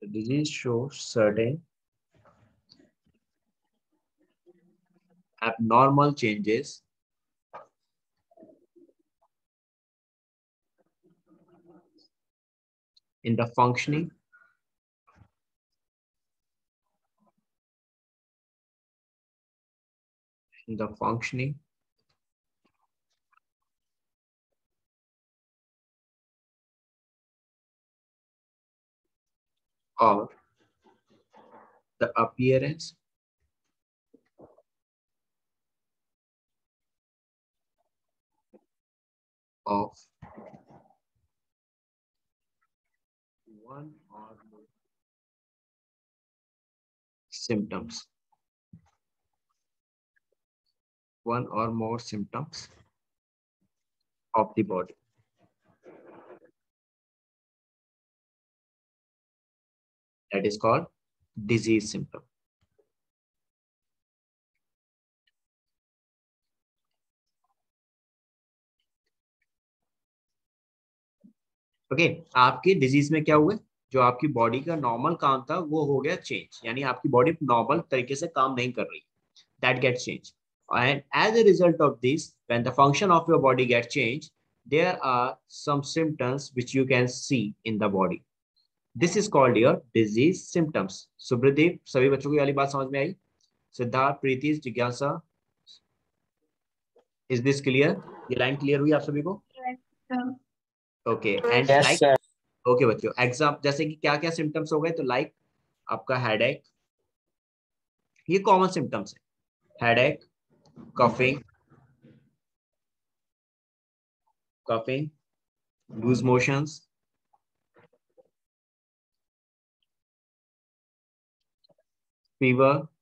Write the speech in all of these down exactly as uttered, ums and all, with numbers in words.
The disease shows certain abnormal changes in the functioning in the functioning or the appearance of one or more symptoms. One or more symptoms of the body. That is called disease symptom. Okay okay, आपके disease में क्या हुआ? जो आपकी body का normal काम था वो हो गया चेंज, यानी आपकी बॉडी नॉर्मल तरीके से काम नहीं कर रही. That get change, and as a result of this, when the function of your body get change, there are some symptoms which you can see in the body. This is called your disease symptoms. Subradeep, सभी बच्चों को ये वाली बात समझ में आई? सिद्धार्थ, प्रीति, जिज्ञासा, is this clear? ये लाइन क्लियर हुई आप सभी को? ओके, एंड लाइक ओके बच्चों, एग्जाम जैसे कि क्या क्या सिम्टम्स हो गए? तो लाइक like, आपका हेडेक, ये कॉमन सिम्टम्स है. Headache, coughing coughing loose motions, fever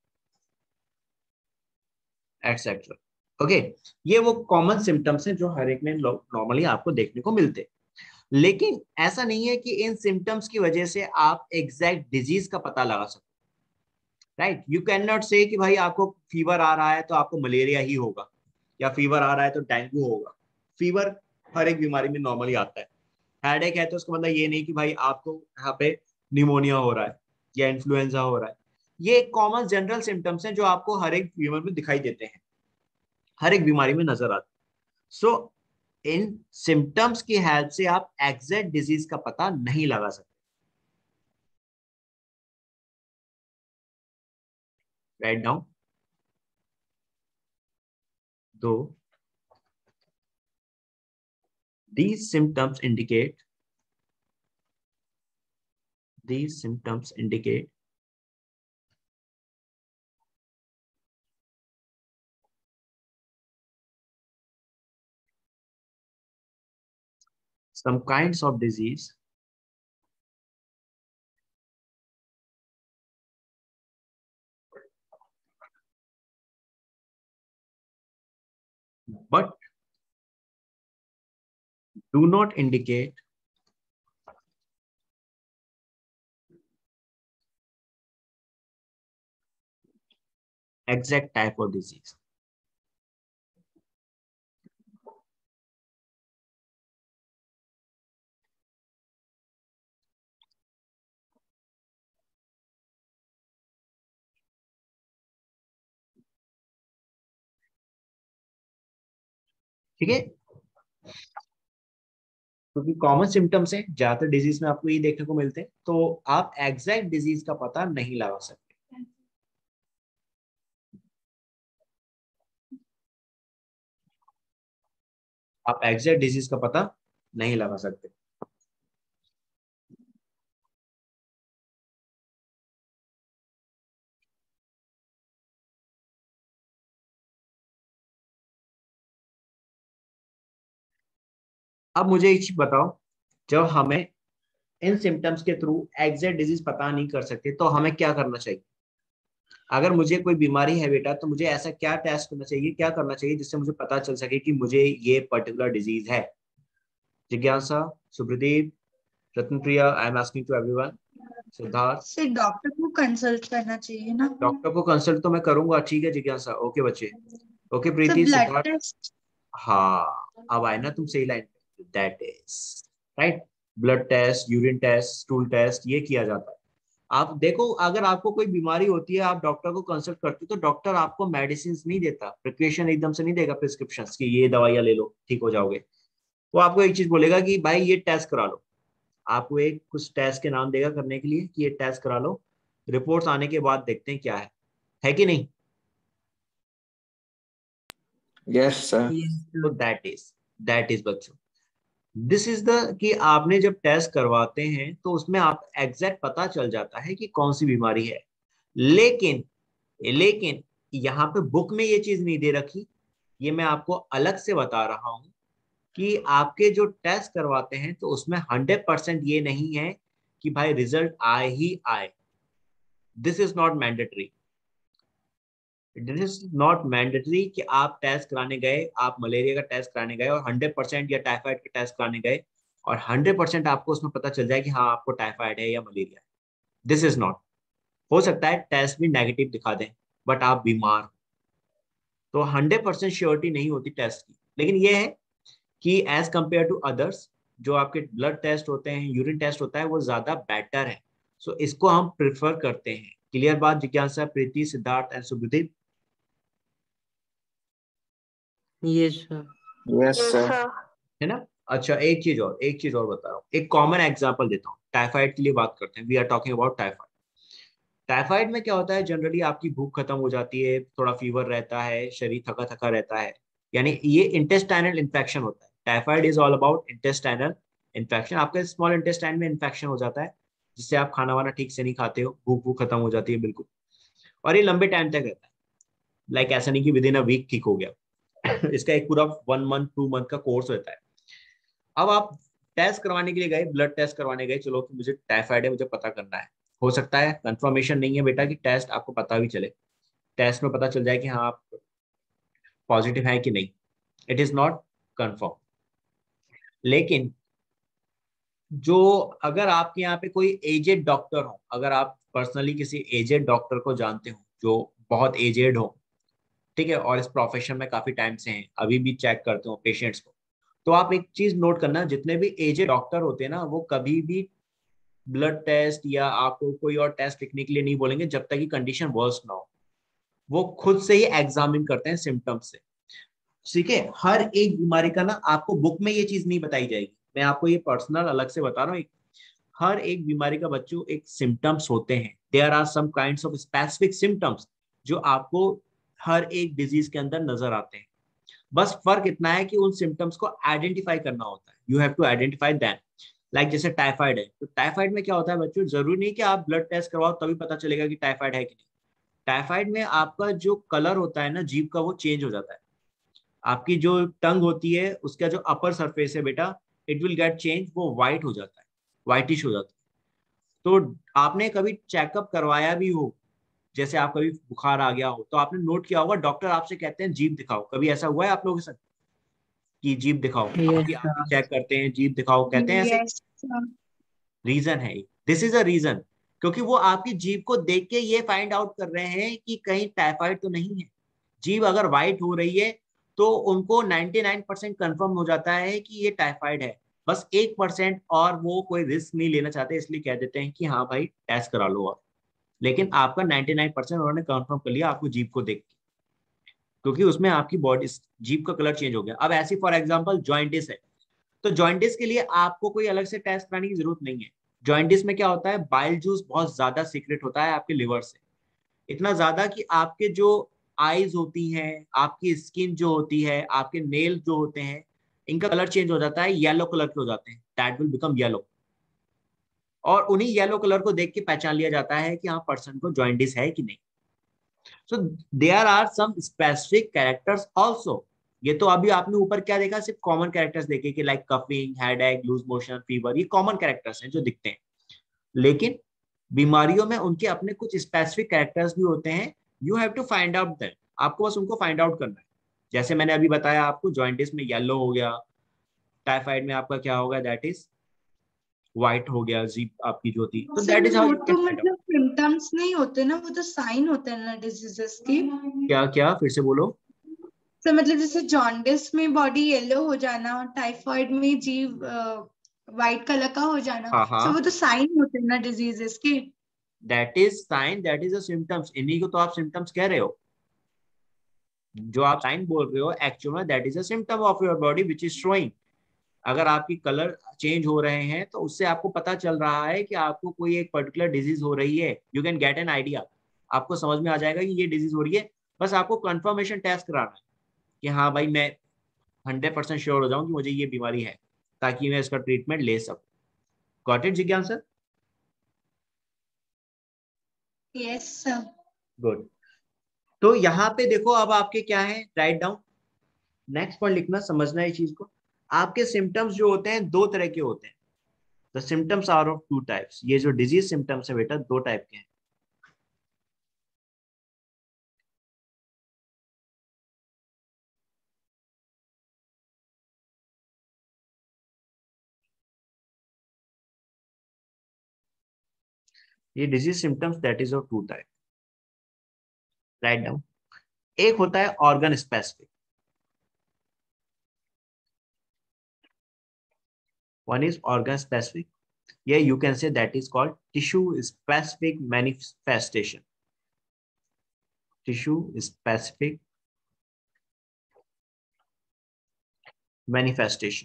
etcetera. Okay, ये वो कॉमन सिम्टम्स हैं जो हर एक में नॉर्मली आपको देखने को मिलते हैं. लेकिन ऐसा नहीं है कि इन सिम्टम्स की वजह से आप एग्जैक्ट डिजीज का पता लगा सकते. राइट, यू कैन नॉट से कि भाई आपको फीवर आ रहा है तो आपको मलेरिया ही होगा, या फीवर आ रहा है तो डेंगू होगा. फीवर हर एक बीमारी में नॉर्मली आता है. हेडेक है तो उसका मतलब ये नहीं कि भाई आपको यहाँ पे निमोनिया हो रहा है या इन्फ्लुएंजा हो रहा है. ये कॉमन जनरल सिम्टम्स हैं जो आपको हर एक फीवर में दिखाई देते हैं, हर एक बीमारी में नजर आते हैं. सो इन सिम्टम्स की हेल्प से आप एग्जैक्ट डिजीज का पता नहीं लगा सकते. Write down. दो these symptoms indicate these symptoms indicate some kinds of disease but do not indicate exact type of disease. ठीक है, क्योंकि कॉमन सिम्टम्स हैं, ज्यादातर डिजीज में आपको ये देखने को मिलते हैं, तो आप एग्जैक्ट डिजीज का पता नहीं लगा सकते. आप एग्जैक्ट डिजीज का पता नहीं लगा सकते. अब मुझे एक चीज बताओ, जब हमें इन सिम्टम्स के थ्रू एग्जैक्ट डिजीज पता नहीं कर सकते तो हमें क्या करना चाहिए? अगर मुझे कोई बीमारी है बेटा, तो मुझे ऐसा क्या टेस्ट करना चाहिए, क्या करना चाहिए जिससे मुझे पता चल सके कि मुझे ये पर्टिकुलर डिजीज है? जिज्ञासा, Supradeep, Ratnapriya, I am asking to everyone. Siddharth, से डॉक्टर को कंसल्ट करना चाहिए ना? डॉक्टर को कंसल्ट तो मैं करूंगा. ठीक है जिज्ञासा, ओके बच्चे, okay Preeti, blood Siddharth. Test. हाँ, अब आए ना तुम सही line. That is right. Blood test, urine test, stool test, ये किया जाता है. आप देखो, अगर आपको कोई बीमारी होती है, आप डॉक्टर को कंसल्ट करते हो, तो डॉक्टर आपको मेडिसिन नहीं देता, प्रिक्वेशन एकदम से नहीं देगा, प्रिस्क्रिप्शन की ये दवाइयां ले लो ठीक हो जाओगे। वो आपको एक चीज बोलेगा कि भाई ये टेस्ट करा लो, आपको एक कुछ टेस्ट के नाम देगा करने के लिए कि ये टेस्ट करा लो, रिपोर्ट्स आने के बाद देखते हैं क्या है है कि नहीं? Yes sir. तो दैट इज दैट इज बच्चों, दिस इज द कि आपने जब टेस्ट करवाते हैं तो उसमें आप एग्जैक्ट पता चल जाता है कि कौन सी बीमारी है। लेकिन लेकिन यहाँ पे बुक में ये चीज नहीं दे रखी, ये मैं आपको अलग से बता रहा हूं कि आपके जो टेस्ट करवाते हैं तो उसमें हंड्रेड परसेंट ये नहीं है कि भाई रिजल्ट आए ही आए। This is not mandatory, this is not mandatory कि आप टेस्ट कराने गए, आप मलेरिया का टेस्ट कराने गए और हंड्रेड परसेंट या टाइफाइड का टेस्ट कराने गए और हंड्रेड परसेंट आपको उसमें पता चल जाए कि हाँ आपको टाइफाइड है या मलेरिया है। दिस इज नॉट, हो सकता है टेस्ट भी नेगेटिव दिखा दें बट आप बीमार हो, तो हंड्रेड परसेंट श्योरिटी नहीं होती टेस्ट की। लेकिन ये है कि एज कंपेयर टू अदर्स, जो आपके ब्लड टेस्ट होते हैं, यूरिन टेस्ट होता है, वो ज्यादा बेटर है। सो so, इसको हम प्रिफर करते हैं। क्लियर बात जिज्ञासा, Preeti, Siddharth and Subradeep? Yes sir. Yes sir. है ना? अच्छा, एक चीज और एक चीज और बता रहा हूँ, एक कॉमन एग्जांपल देता हूँ। टाइफाइड के लिए बात करते हैं, we are talking about typhoid. Typhoid में क्या होता है, जनरली आपकी भूख खत्म हो जाती है, थोड़ा फीवर रहता है, शरीर थका थका रहता है, यानी ये इंटेस्टाइनल इन्फेक्शन होता है। Typhoid is all about intestinal infection. आपके स्मॉल इंटेस्टाइन में इन्फेक्शन हो जाता है, जिससे आप खाना वाना ठीक से नहीं खाते हो, भूख भूख खत्म हो जाती है बिल्कुल, और ये लंबे टाइम तक रहता है। लाइक like, ऐसा नहीं कि विद इन अ वीक ठीक हो गया इसका एक पूरा वन मंथ टू मंथ का कोर्स होता है। अब आप टेस्ट करवाने के लिए गए, ब्लड टेस्ट करवाने गए, चलो कि मुझे टाइफाइड है, मुझे पता करना है। हो सकता है कंफर्मेशन नहीं है बेटा कि टेस्ट आपको पता भी चले, टेस्ट में पता चल जाए कि हाँ आप पॉजिटिव है कि नहीं, इट इज नॉट कंफर्म। लेकिन जो अगर आपके यहाँ पे कोई एजेड डॉक्टर हो, अगर आप पर्सनली किसी एजेड डॉक्टर को जानते हो जो बहुत एजेड हो, ठीक है, और इस प्रोफेशन में काफी टाइम से हैं, अभी भी चेक करते हो पेशेंट्स को, तो आप एक चीज नोट करना, जितने भी एजेड डॉक्टर होते हैं ना, वो कभी भी ब्लड टेस्ट या आपको कोई और टेस्ट लिखने के लिए नहीं बोलेंगे जब तक कि कंडीशन वर्स ना हो। वो खुद से ही एग्जामिन करते हैं सिम्टम्स से। ठीक है, हर एक बीमारी का ना आपको बुक में ये चीज नहीं बताई जाएगी, मैं आपको ये पर्सनल अलग से बता रहा हूँ। हर एक बीमारी का बच्चों एक सिम्टम्स होते हैं, there are some kinds of specific symptoms जो आपको हर एक डिजीज के अंदर नजर आते हैं। बस फर्क इतना है कि उन सिम्टम्स को आइडेंटिफाई करना होता है, you have to identify them. Like जैसे टाइफाइड है, तो टाइफाइड में क्या होता है बच्चों, जरूरी नहीं कि आप ब्लड टेस्ट करवाओ तभी पता चलेगा कि टाइफाइड है कि नहीं। टाइफाइड में आपका जो कलर होता है ना जीभ का, वो चेंज हो जाता है। आपकी जो टंग होती है उसका जो अपर सरफेस है बेटा, इट विल गेट चेंज, वो व्हाइट हो जाता है, व्हाइटिश हो जाता है। तो आपने कभी चेकअप करवाया भी हो, जैसे आप कभी बुखार आ गया हो तो आपने नोट किया होगा डॉक्टर आपसे कहते हैं जीभ दिखाओ, कभी ऐसा हुआ है आप लोगों के साथ कि जीभ दिखाओ, आपकी यस आंखें सर। चेक करते हैं, जीभ दिखाओ कहते हैं ऐसे? Yes sir. रीजन है, दिस इज अ रीजन, क्योंकि वो आपकी जीभ को देख के ये फाइंड आउट कर रहे हैं कि कहीं टाइफाइड तो नहीं है। जीभ अगर व्हाइट हो रही है तो उनको निन्यानवे परसेंट कंफर्म हो जाता है कि ये टाइफाइड है, बस एक परसेंट और वो कोई रिस्क नहीं लेना चाहते, इसलिए कह देते हैं कि हाँ भाई टेस्ट करा लो आप। लेकिन आपका निन्यानवे परसेंट उन्होंने कंफर्म कर लिया आपको जीभ को देख के, क्योंकि उसमें आपकी बॉडी जीभ का कलर चेंज हो गया। अब ऐसी फॉर एग्जांपल जॉइंटिस है, तो जॉइंटिस के लिए आपको कोई अलग से टेस्ट कराने की जरूरत नहीं है। जॉइंटिस में क्या होता है, बाइल जूस बहुत ज्यादा सीक्रेट होता है आपके लिवर से, इतना ज्यादा कि आपके जो आईज होती हैं, आपकी स्किन जो होती है, आपके नेल जो होते हैं, इनका कलर चेंज हो जाता है, येलो कलर के हो जाते हैं, दैट विल बिकम येलो। और उन्हीं येलो कलर को देख के पहचान लिया जाता है कि हाँ पर्सन को जॉइंटिस है कि नहीं। So there are some specific characters also. ये तो अभी आपने ऊपर क्या देखा, सिर्फ कॉमन कैरेक्टर्स देखे कि like coughing, headache, loose motion, fever, ये कॉमन कैरेक्टर्स हैं जो दिखते हैं। लेकिन बीमारियों में उनके अपने कुछ स्पेसिफिक कैरेक्टर्स भी होते हैं, you have to find out that, आपको बस उनको फाइंड आउट करना है। जैसे मैंने अभी बताया आपको, जॉइंटिस में येलो हो गया, टाइफाइड में आपका क्या होगा, दैट इज व्हाइट हो गया जीभ आपकी जो थी, तो दैट इज हाउ वो यू तो कैन फाइंड आउट। मतलब सिम्टम्स नहीं होते ना, वो तो साइन होते हैं ना डिजीजेस के। क्या क्या फिर से बोलो? तो मतलब जैसे जॉन्डिस में बॉडी येलो हो जाना, टाइफाइड में जीभ वाइट कलर का हो जाना, हाँ so हाँ, वो तो साइन होते हैं ना डिजीजेस के। That is sign, that is a symptoms, इन्हीं को तो आप सिम्टम्स कह रहे हो। जो आप साइन बोल रहे हो एक्चुअल में that is a symptom of your body which is showing. अगर आपकी कलर चेंज हो रहे हैं तो उससे आपको पता चल रहा है कि आपको कोई एक पर्टिकुलर डिजीज हो रही है। You can get an idea, आपको समझ में आ जाएगा कि ये डिजीज हो रही है। बस आपको कंफर्मेशन टेस्ट कराना है कि हाँ भाई मैं हंड्रेड परसेंट श्योर हो जाऊं कि मुझे ये बीमारी है, ताकि मैं इसका ट्रीटमेंट ले सकूं। गॉट इट जिज्ञासा? Yes sir. गुड। तो यहाँ पे देखो अब आपके क्या है, राइट डाउन। नेक्स्ट पॉइंट लिखना, समझना है चीज को। आपके सिम्टम्स जो होते हैं दो तरह के होते हैं। The symptoms are of two types. ये जो डिजीज सिम्टम्स है बेटा दो टाइप के हैं। ये disease symptoms that is of two type, write down. एक होता है organ specific, one is organ specific, या you can say that is called tissue specific manifestation. Tissue specific manifestation.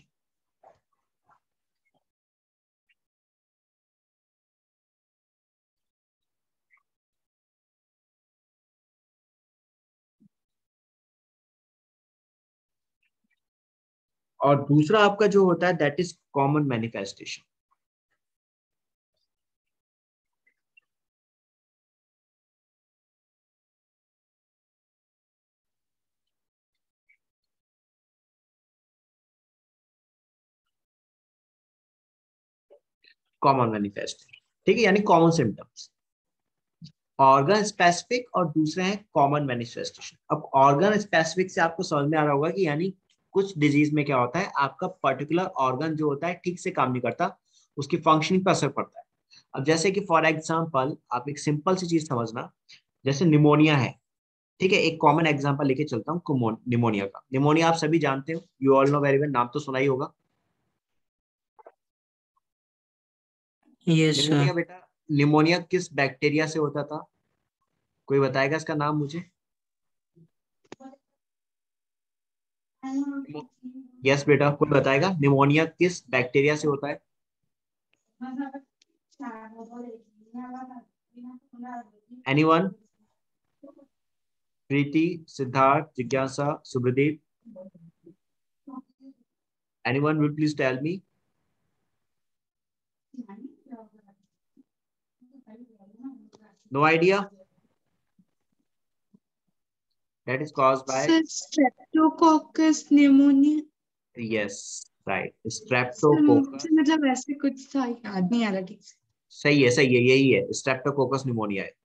और दूसरा आपका जो होता है that is common manifestation. Common manifestation, ठीक है, यानी कॉमन सिम्टम्स। ऑर्गन स्पेसिफिक और दूसरे हैं कॉमन मैनिफेस्टेशन। अब ऑर्गन स्पेसिफिक से आपको समझ में आ रहा होगा कि यानी कुछ डिजीज में क्या होता है, आपका पर्टिकुलर ऑर्गन जो होता है ठीक से काम नहीं करता, उसकी फंक्शनिंग पर असर पड़ता है। अब जैसे कि फॉर एग्जांपल आप एक सिंपल सी चीज समझना, जैसे निमोनिया है, ठीक है, एक कॉमन एग्जांपल लेके चलता हूँ निमोनिया का। निमोनिया आप सभी जानते हो, you all know very well, नाम तो सुना ही होगा। Yes pneumonia sir. बेटा, निमोनिया किस बैक्टीरिया से होता था? कोई बताएगा इसका नाम मुझे? यस बेटा, कोई बताएगा निमोनिया किस बैक्टीरिया से होता है? एनीवन? प्रीति, सिद्धार्थ, जिज्ञासा, Subradeep, anyone will please tell me. No idea? That is caused by, sir streptococcus pneumonia. yes, right, sir streptococcus। मुझे मतलब ऐसे कुछ था, याद नहीं आ रहा ठीक से। सही है, सही है, यही है, streptococcus निमोनिया है।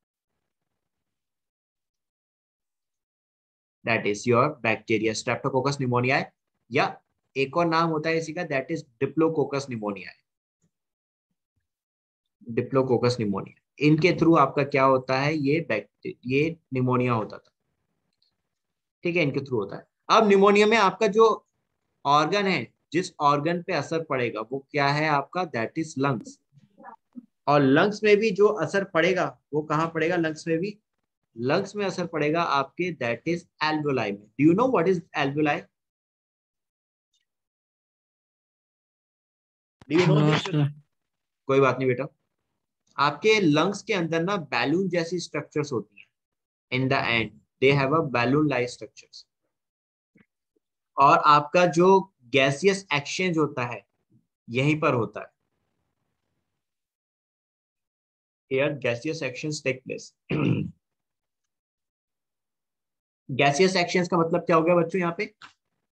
That is your bacteria, streptococcus pneumonia है। या एक और नाम होता है इसी का, that is डिप्लोकोकस निमोनिया है। डिप्लोकोकस निमोनिया, इनके थ्रू आपका क्या होता है, ये बैक्टीरिया, ये निमोनिया होता था, ठीक है, इनके थ्रू होता है। अब निमोनिया में आपका जो ऑर्गन है, जिस ऑर्गन पे असर पड़ेगा वो क्या है आपका, दैट इज लंग्स। और लंग्स में भी जो असर पड़ेगा वो कहाँ पड़ेगा, लंग्स में भी, लंग्स में असर पड़ेगा आपके, दैट इज एल्वेओलाई में। Do you know what is alveoli? Do you know know this? Sir. कोई बात नहीं बेटा, आपके लंग्स के अंदर ना बैलून जैसी स्ट्रक्चर्स होती हैं। In the end they have a balloon like structures. और आपका जो गैसियस एक्सचेंज होता है यहीं पर होता है। Here gaseous actions take place। Gaseous actions का मतलब क्या हो गया बच्चों यहाँ पे,